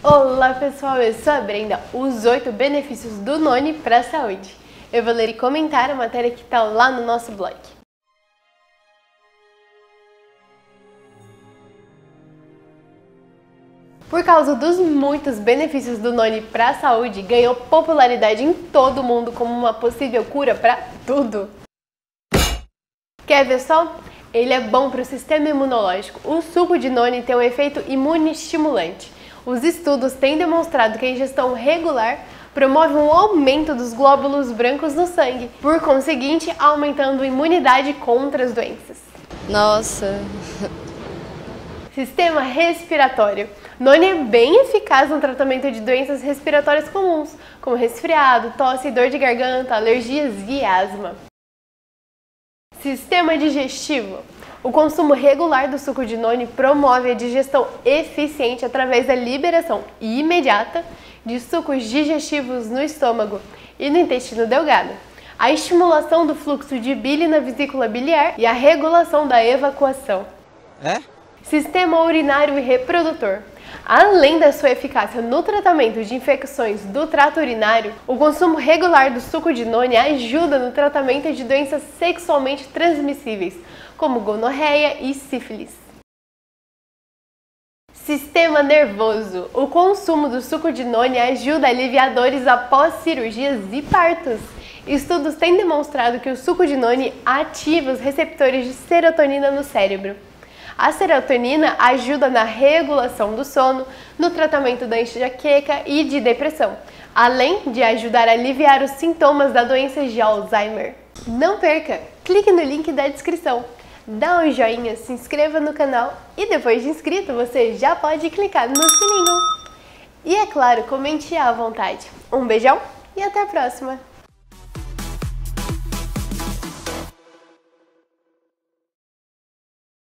Olá pessoal, eu sou a Brenda. Os 8 benefícios do Noni para a saúde. Eu vou ler e comentar a matéria que está lá no nosso blog. Por causa dos muitos benefícios do Noni para a saúde, ganhou popularidade em todo o mundo como uma possível cura para tudo. Quer ver só? Ele é bom para o sistema imunológico. O suco de Noni tem um efeito imunoestimulante. Os estudos têm demonstrado que a ingestão regular promove um aumento dos glóbulos brancos no sangue, por conseguinte, aumentando a imunidade contra as doenças. Nossa! Sistema respiratório. Noni é bem eficaz no tratamento de doenças respiratórias comuns, como resfriado, tosse, dor de garganta, alergias e asma. Sistema digestivo. O consumo regular do suco de Noni promove a digestão eficiente através da liberação imediata de sucos digestivos no estômago e no intestino delgado, a estimulação do fluxo de bile na vesícula biliar e a regulação da evacuação. Sistema urinário e reprodutor. Além da sua eficácia no tratamento de infecções do trato urinário, o consumo regular do suco de Noni ajuda no tratamento de doenças sexualmente transmissíveis, como gonorreia e sífilis. Sistema nervoso. O consumo do suco de Noni ajuda a aliviar dores após cirurgias e partos. Estudos têm demonstrado que o suco de Noni ativa os receptores de serotonina no cérebro. A serotonina ajuda na regulação do sono, no tratamento da enxaqueca e de depressão, além de ajudar a aliviar os sintomas da doença de Alzheimer. Não perca! Clique no link da descrição, dá um joinha, se inscreva no canal e depois de inscrito você já pode clicar no sininho. E é claro, comente à vontade. Um beijão e até a próxima!